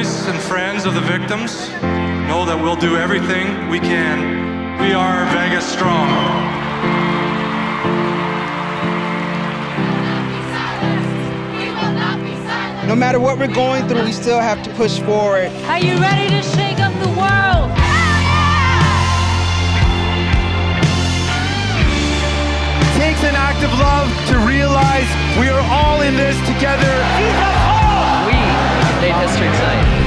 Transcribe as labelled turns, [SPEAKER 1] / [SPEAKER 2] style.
[SPEAKER 1] families and friends of the victims, know that we'll do everything we can. We are Vegas strong.
[SPEAKER 2] No matter what we're going through, we still have to push forward.
[SPEAKER 3] Are you ready to shake up the world?
[SPEAKER 4] It takes an act of love to realize we are all in this together.
[SPEAKER 5] We made history tonight.